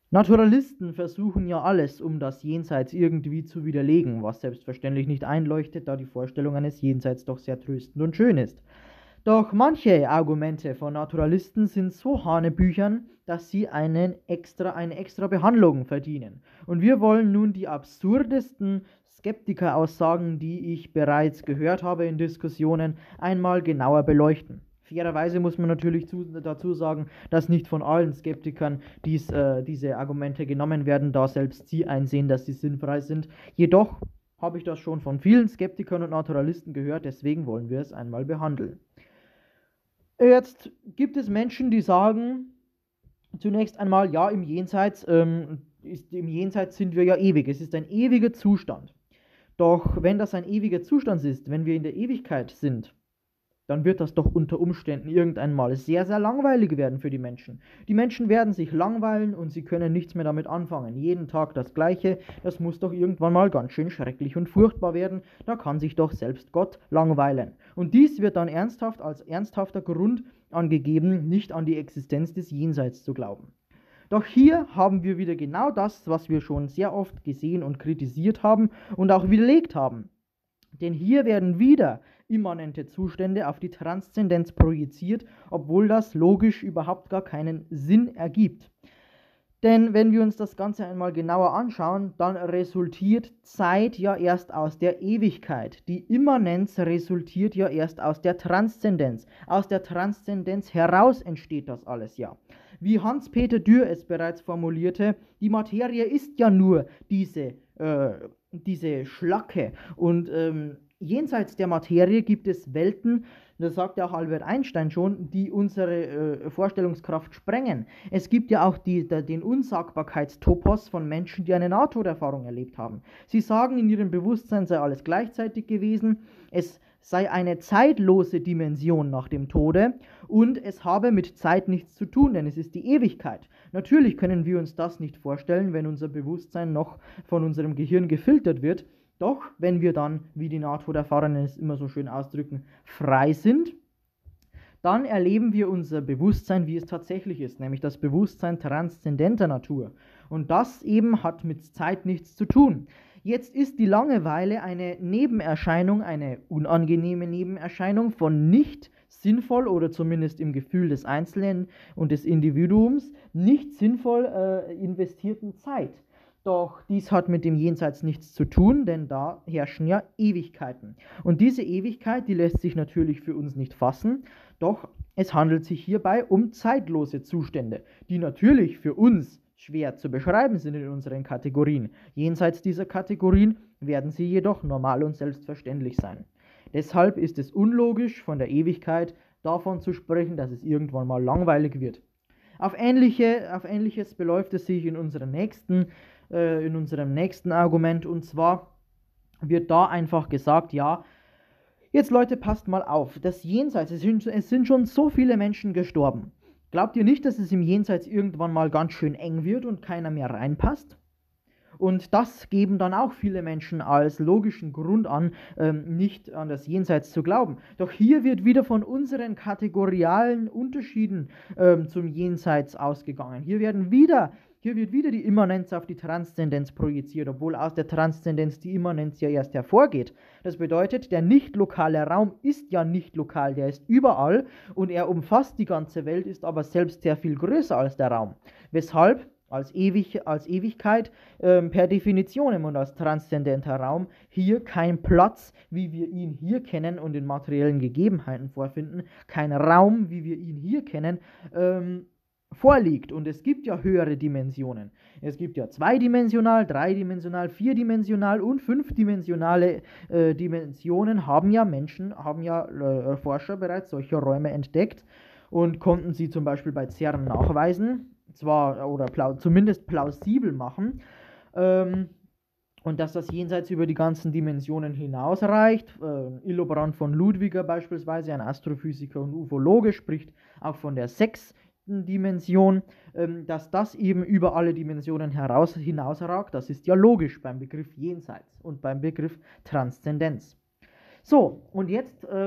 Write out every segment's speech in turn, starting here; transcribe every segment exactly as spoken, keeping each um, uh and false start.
Naturalisten versuchen ja alles, um das Jenseits irgendwie zu widerlegen, was selbstverständlich nicht einleuchtet, da die Vorstellung eines Jenseits doch sehr tröstend und schön ist. Doch manche Argumente von Naturalisten sind so hanebüchern, dass sie einen extra, eine extra Behandlung verdienen. Und wir wollen nun die absurdesten Skeptiker-Aussagen, die ich bereits gehört habe in Diskussionen, einmal genauer beleuchten. Fairerweise muss man natürlich zu, dazu sagen, dass nicht von allen Skeptikern dies, äh, diese Argumente genommen werden, da selbst sie einsehen, dass sie sinnfrei sind. Jedoch habe ich das schon von vielen Skeptikern und Naturalisten gehört, deswegen wollen wir es einmal behandeln. Jetzt gibt es Menschen, die sagen zunächst einmal, ja, im Jenseits, ähm, ist, im Jenseits sind wir ja ewig, es ist ein ewiger Zustand. Doch wenn das ein ewiger Zustand ist, wenn wir in der Ewigkeit sind, dann wird das doch unter Umständen irgendwann mal sehr, sehr langweilig werden für die Menschen. Die Menschen werden sich langweilen und sie können nichts mehr damit anfangen. Jeden Tag das Gleiche, das muss doch irgendwann mal ganz schön schrecklich und furchtbar werden. Da kann sich doch selbst Gott langweilen. Und dies wird dann ernsthaft als ernsthafter Grund angegeben, nicht an die Existenz des Jenseits zu glauben. Doch hier haben wir wieder genau das, was wir schon sehr oft gesehen und kritisiert haben und auch widerlegt haben. Denn hier werden wieder immanente Zustände auf die Transzendenz projiziert, obwohl das logisch überhaupt gar keinen Sinn ergibt. Denn wenn wir uns das Ganze einmal genauer anschauen, dann resultiert Zeit ja erst aus der Ewigkeit. Die Immanenz resultiert ja erst aus der Transzendenz. Aus der Transzendenz heraus entsteht das alles ja. Wie Hans-Peter Dürr es bereits formulierte, die Materie ist ja nur diese, äh, diese Schlacke und ähm, jenseits der Materie gibt es Welten, das sagt ja auch Albert Einstein schon, die unsere äh, Vorstellungskraft sprengen. Es gibt ja auch die, der, den Unsagbarkeitstopos von Menschen, die eine Nahtoderfahrung erlebt haben. Sie sagen, in ihrem Bewusstsein sei alles gleichzeitig gewesen, es sei eine zeitlose Dimension nach dem Tode und es habe mit Zeit nichts zu tun, denn es ist die Ewigkeit. Natürlich können wir uns das nicht vorstellen, wenn unser Bewusstsein noch von unserem Gehirn gefiltert wird. Doch wenn wir dann, wie die Nahtoderfahrenen es immer so schön ausdrücken, frei sind, dann erleben wir unser Bewusstsein, wie es tatsächlich ist, nämlich das Bewusstsein transzendenter Natur. Und das eben hat mit Zeit nichts zu tun. Jetzt ist die Langeweile eine Nebenerscheinung, eine unangenehme Nebenerscheinung von nicht sinnvoll oder zumindest im Gefühl des Einzelnen und des Individuums nicht sinnvoll äh, investierten Zeit. Doch dies hat mit dem Jenseits nichts zu tun, denn da herrschen ja Ewigkeiten. Und diese Ewigkeit, die lässt sich natürlich für uns nicht fassen, doch es handelt sich hierbei um zeitlose Zustände, die natürlich für uns schwer zu beschreiben sind in unseren Kategorien. Jenseits dieser Kategorien werden sie jedoch normal und selbstverständlich sein. Deshalb ist es unlogisch, von der Ewigkeit davon zu sprechen, dass es irgendwann mal langweilig wird. Auf, ähnliche, auf Ähnliches beläuft es sich in, unserer nächsten, äh, in unserem nächsten Argument, und zwar wird da einfach gesagt, ja, jetzt Leute, passt mal auf, das Jenseits, es sind, es sind schon so viele Menschen gestorben. Glaubt ihr nicht, dass es im Jenseits irgendwann mal ganz schön eng wird und keiner mehr reinpasst? Und das geben dann auch viele Menschen als logischen Grund an, ähm, nicht an das Jenseits zu glauben. Doch hier wird wieder von unseren kategorialen Unterschieden ähm, zum Jenseits ausgegangen. Hier werden wieder Hier wird wieder die Immanenz auf die Transzendenz projiziert, obwohl aus der Transzendenz die Immanenz ja erst hervorgeht. Das bedeutet, der nicht lokale Raum ist ja nicht lokal, der ist überall und er umfasst die ganze Welt, ist aber selbst sehr viel größer als der Raum. Weshalb als, ewig, als Ewigkeit ähm, per Definition und als transzendenter Raum hier kein Platz, wie wir ihn hier kennen und in materiellen Gegebenheiten vorfinden, kein Raum, wie wir ihn hier kennen, ähm, vorliegt. Und es gibt ja höhere Dimensionen. Es gibt ja zweidimensional, dreidimensional, vierdimensional und fünfdimensionale äh, Dimensionen haben ja Menschen, haben ja äh, Forscher bereits solche Räume entdeckt und konnten sie zum Beispiel bei CERN nachweisen, zwar oder plau zumindest plausibel machen, ähm, und dass das Jenseits über die ganzen Dimensionen hinausreicht. Äh, Illobrand von Ludwiger beispielsweise, ein Astrophysiker und Ufologe, spricht auch von der sechsten Dimension, ähm, dass das eben über alle Dimensionen heraus, hinausragt. Das ist ja logisch beim Begriff Jenseits und beim Begriff Transzendenz. So, und jetzt ähm,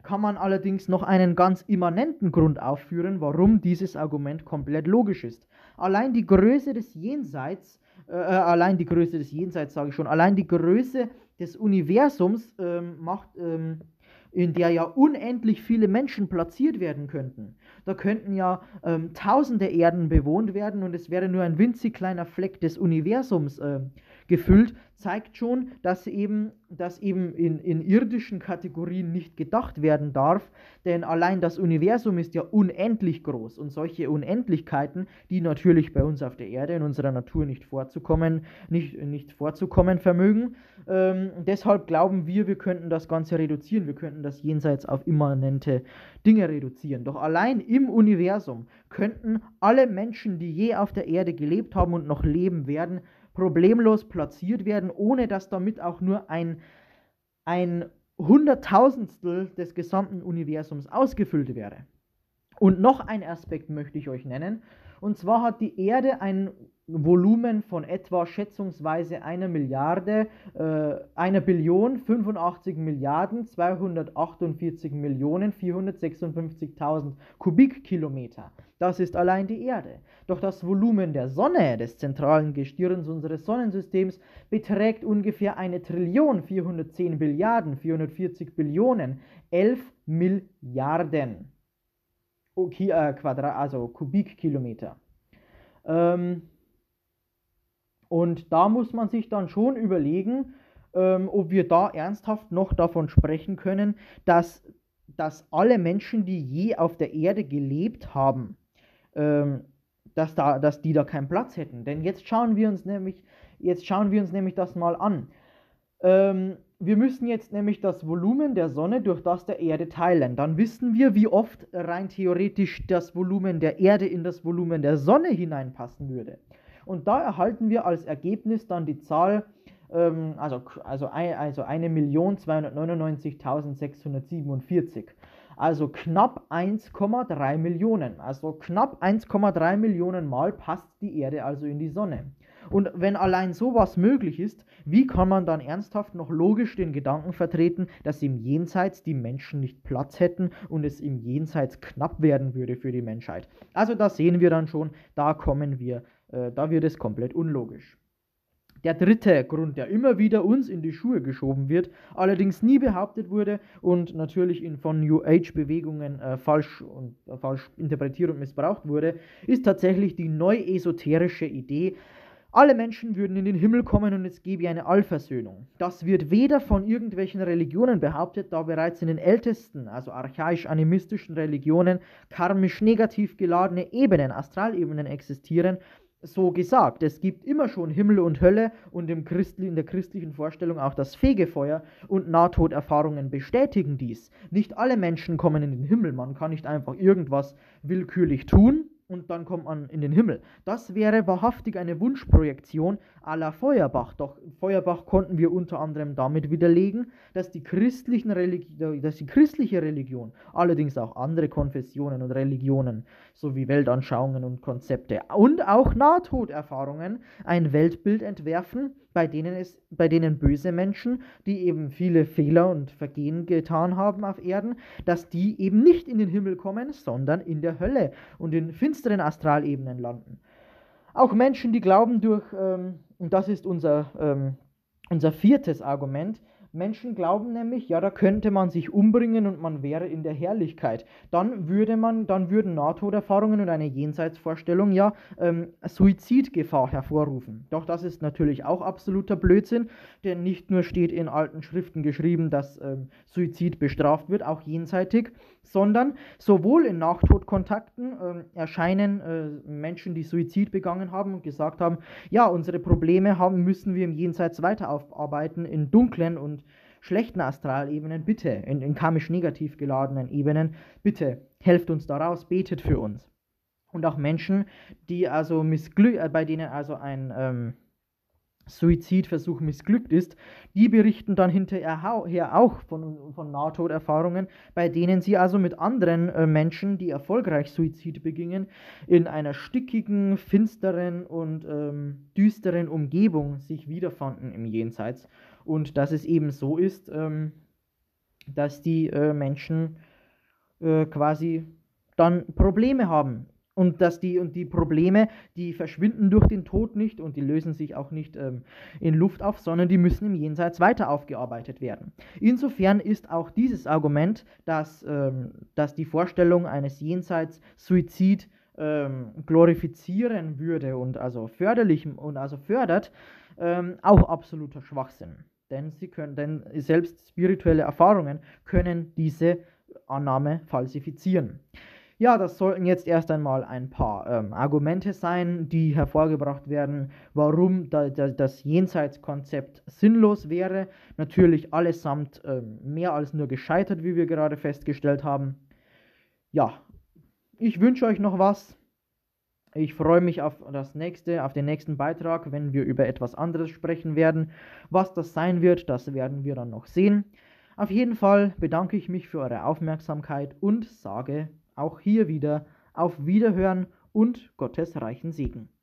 kann man allerdings noch einen ganz immanenten Grund aufführen, warum dieses Argument komplett logisch ist. Allein die Größe des Jenseits, äh, allein die Größe des Jenseits sage ich schon, allein die Größe des Universums ähm, macht, ähm, in der ja unendlich viele Menschen platziert werden könnten. Da könnten ja ähm, tausende Erden bewohnt werden und es wäre nur ein winzig kleiner Fleck des Universums äh, gefüllt, zeigt schon, dass eben, dass eben in, in irdischen Kategorien nicht gedacht werden darf, denn allein das Universum ist ja unendlich groß und solche Unendlichkeiten, die natürlich bei uns auf der Erde in unserer Natur nicht vorzukommen, nicht, nicht vorzukommen vermögen. Ähm, deshalb glauben wir, wir könnten das Ganze reduzieren, wir könnten das Jenseits auf immanente Dinge reduzieren. Doch allein im Universum könnten alle Menschen, die je auf der Erde gelebt haben und noch leben werden, problemlos platziert werden, ohne dass damit auch nur ein, ein Hunderttausendstel des gesamten Universums ausgefüllt wäre. Und noch ein Aspekt möchte ich euch nennen, und zwar hat die Erde ein Volumen von etwa schätzungsweise einer Milliarde, äh, einer Billion, fünfundachtzig Milliarden, zweihundertachtundvierzig Millionen, vierhundertsechsundfünfzigtausend Kubikkilometer. Das ist allein die Erde. Doch das Volumen der Sonne, des zentralen Gestirns unseres Sonnensystems, beträgt ungefähr eine Trillion, vierhundertzehn Billiarden, vierhundertvierzig Billionen, elf Milliarden. Okay, äh, Quadrat, also Kubikkilometer. Ähm, und da muss man sich dann schon überlegen, ähm, ob wir da ernsthaft noch davon sprechen können, dass, dass alle Menschen, die je auf der Erde gelebt haben, ähm, dass, da, dass die da keinen Platz hätten. Denn jetzt schauen wir uns nämlich, jetzt schauen wir uns nämlich das mal an. Ähm, wir müssen jetzt nämlich das Volumen der Sonne durch das der Erde teilen. Dann wissen wir, wie oft rein theoretisch das Volumen der Erde in das Volumen der Sonne hineinpassen würde. Und da erhalten wir als Ergebnis dann die Zahl, ähm, also, also, also eine Million zweihundertneunundneunzigtausendsechshundertsiebenundvierzig. Also knapp eins Komma drei Millionen. Also knapp eins Komma drei Millionen Mal passt die Erde also in die Sonne. Und wenn allein sowas möglich ist, wie kann man dann ernsthaft noch logisch den Gedanken vertreten, dass im Jenseits die Menschen nicht Platz hätten und es im Jenseits knapp werden würde für die Menschheit? Also da sehen wir dann schon, da kommen wir, äh, da wird es komplett unlogisch. Der dritte Grund, der immer wieder uns in die Schuhe geschoben wird, allerdings nie behauptet wurde und natürlich in von New Age-Bewegungen äh, falsch, und, äh, falsch interpretiert und missbraucht wurde, ist tatsächlich die neu-esoterische Idee, alle Menschen würden in den Himmel kommen und es gäbe eine Allversöhnung. Das wird weder von irgendwelchen Religionen behauptet, da bereits in den ältesten, also archaisch-animistischen Religionen, karmisch negativ geladene Ebenen, Astralebenen existieren, so gesagt. Es gibt immer schon Himmel und Hölle und im Christli- in der christlichen Vorstellung auch das Fegefeuer und Nahtoderfahrungen bestätigen dies. Nicht alle Menschen kommen in den Himmel, man kann nicht einfach irgendwas willkürlich tun und dann kommt man in den Himmel. Das wäre wahrhaftig eine Wunschprojektion à la Feuerbach. Doch Feuerbach konnten wir unter anderem damit widerlegen, dass die, christlichen Religi- dass die christliche Religion, allerdings auch andere Konfessionen und Religionen sowie Weltanschauungen und Konzepte und auch Nahtoderfahrungen ein Weltbild entwerfen, bei denen, es, bei denen böse Menschen, die eben viele Fehler und Vergehen getan haben auf Erden, dass die eben nicht in den Himmel kommen, sondern in der Hölle und in finsteren Astralebenen landen. Auch Menschen, die glauben durch, ähm, und das ist unser, ähm, unser viertes Argument, Menschen glauben nämlich, ja, da könnte man sich umbringen und man wäre in der Herrlichkeit. Dann würde man, dann würden Nahtoderfahrungen und eine Jenseitsvorstellung ja ähm, Suizidgefahr hervorrufen. Doch das ist natürlich auch absoluter Blödsinn, denn nicht nur steht in alten Schriften geschrieben, dass ähm, Suizid bestraft wird, auch jenseitig, sondern sowohl in Nachtodkontakten äh, erscheinen äh, Menschen, die Suizid begangen haben und gesagt haben, ja, unsere Probleme haben, müssen wir im Jenseits weiter aufarbeiten, in dunklen und schlechten Astralebenen, bitte, in, in karmisch negativ geladenen Ebenen, bitte, helft uns daraus, betet für uns. Und auch Menschen, die also missglück, äh, bei denen also ein ähm, Suizidversuch missglückt ist, die berichten dann hinterher auch von, von Nahtoderfahrungen, bei denen sie also mit anderen äh, Menschen, die erfolgreich Suizid begingen, in einer stickigen, finsteren und ähm, düsteren Umgebung sich wiederfanden im Jenseits. Und dass es eben so ist, ähm, dass die äh, Menschen äh, quasi dann Probleme haben. Und dass die und die Probleme, die verschwinden durch den Tod nicht und die lösen sich auch nicht ähm, in Luft auf, sondern die müssen im Jenseits weiter aufgearbeitet werden. Insofern ist auch dieses Argument, dass, ähm, dass die Vorstellung eines Jenseits Suizid ähm, glorifizieren würde und also förderlich und also fördert, ähm, auch absoluter Schwachsinn. Denn sie können, denn selbst spirituelle Erfahrungen können diese Annahme falsifizieren. Ja, das sollten jetzt erst einmal ein paar ähm, Argumente sein, die hervorgebracht werden, warum da, da, das Jenseitskonzept sinnlos wäre. Natürlich allesamt ähm, mehr als nur gescheitert, wie wir gerade festgestellt haben. Ja, ich wünsche euch noch was. Ich freue mich auf das nächste, auf den nächsten Beitrag, wenn wir über etwas anderes sprechen werden. Was das sein wird, das werden wir dann noch sehen. Auf jeden Fall bedanke ich mich für eure Aufmerksamkeit und sage auch hier wieder auf Wiederhören und Gottes reichen Segen.